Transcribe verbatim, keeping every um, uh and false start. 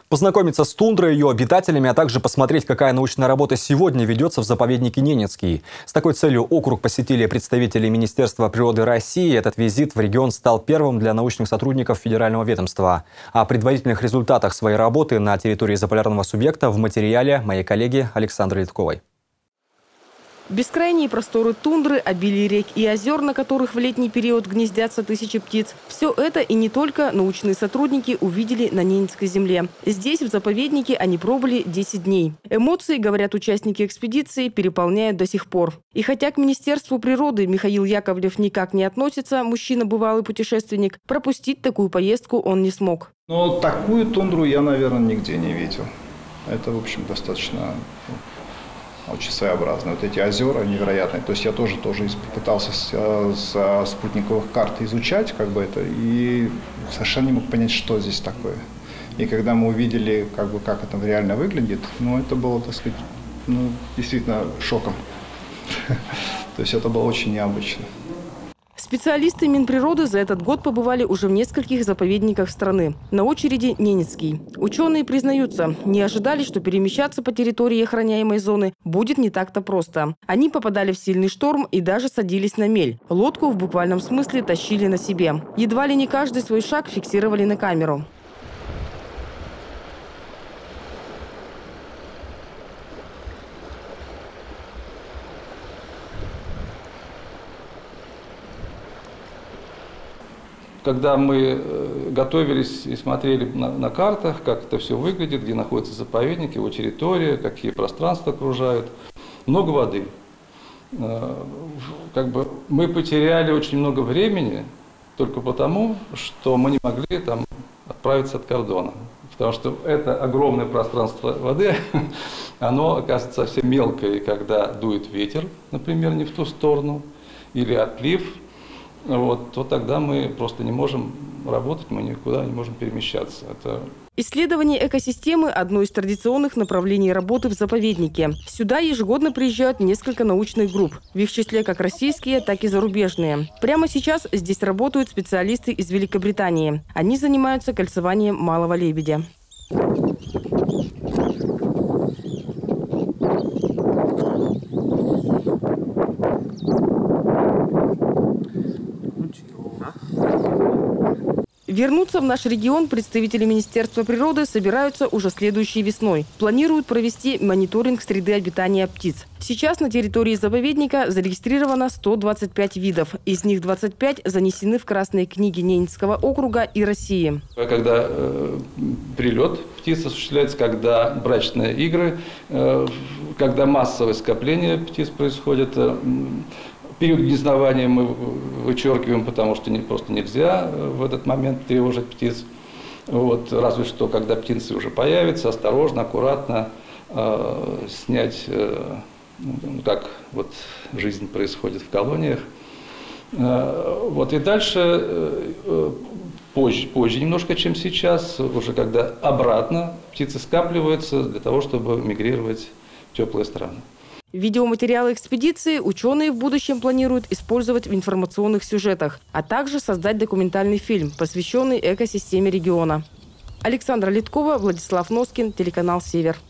Познакомиться с тундрой, ее обитателями, а также посмотреть, какая научная работа сегодня ведется в заповеднике Ненецкий. С такой целью округ посетили представители Министерства природы России. Этот визит в регион стал первым для научных сотрудников федерального ведомства. О предварительных результатах своей работы на территории заполярного субъекта в материале моей коллеги Александры Литковой. Бескрайние просторы тундры, обилие рек и озер, на которых в летний период гнездятся тысячи птиц. Все это и не только научные сотрудники увидели на Ненецкой земле. Здесь, в заповеднике, они пробыли десять дней. Эмоции, говорят участники экспедиции, переполняют до сих пор. И хотя к Министерству природы Михаил Яковлев никак не относится, мужчина бывалый путешественник, пропустить такую поездку он не смог. Но такую тундру я, наверное, нигде не видел. Это, в общем, достаточно... очень своеобразно. Вот эти озера невероятные. То есть я тоже, тоже пытался с, с спутниковых карт изучать как бы это и совершенно не мог понять, что здесь такое. И когда мы увидели, как бы, как это реально выглядит, ну, это было, так сказать, ну, действительно шоком. То есть это было очень необычно. Специалисты Минприроды за этот год побывали уже в нескольких заповедниках страны. На очереди Ненецкий. Ученые признаются, не ожидали, что перемещаться по территории охраняемой зоны будет не так-то просто. Они попадали в сильный шторм и даже садились на мель. Лодку в буквальном смысле тащили на себе. Едва ли не каждый свой шаг фиксировали на камеру. Когда мы готовились и смотрели на, на картах, как это все выглядит, где находятся заповедники, его территория, какие пространства окружают, много воды. Как бы мы потеряли очень много времени только потому, что мы не могли там отправиться от кордона. Потому что это огромное пространство воды, оно оказывается совсем мелкое, и когда дует ветер, например, не в ту сторону, или отлив, Вот, то тогда мы просто не можем работать, мы никуда не можем перемещаться. Это... Исследование экосистемы – одно из традиционных направлений работы в заповеднике. Сюда ежегодно приезжают несколько научных групп. В их числе как российские, так и зарубежные. Прямо сейчас здесь работают специалисты из Великобритании. Они занимаются кольцеванием малого лебедя. Вернуться в наш регион представители Министерства природы собираются уже следующей весной. Планируют провести мониторинг среды обитания птиц. Сейчас на территории заповедника зарегистрировано сто двадцать пять видов. Из них двадцать пять занесены в красные книги Ненецкого округа и России. Когда э, прилет птиц осуществляется, когда брачные игры, э, когда массовое скопление птиц происходит, э, период гнездования мы вычеркиваем, потому что не, просто нельзя в этот момент тревожить птиц. Вот, разве что, когда птицы уже появятся, осторожно, аккуратно э, снять, э, как вот жизнь происходит в колониях. Э, вот, и дальше, э, позже, позже немножко, чем сейчас, уже когда обратно птицы скапливаются для того, чтобы мигрировать в теплые страны. Видеоматериалы экспедиции ученые в будущем планируют использовать в информационных сюжетах, а также создать документальный фильм, посвященный экосистеме региона. Александра Литкова, Владислав Носкин, телеканал «Север».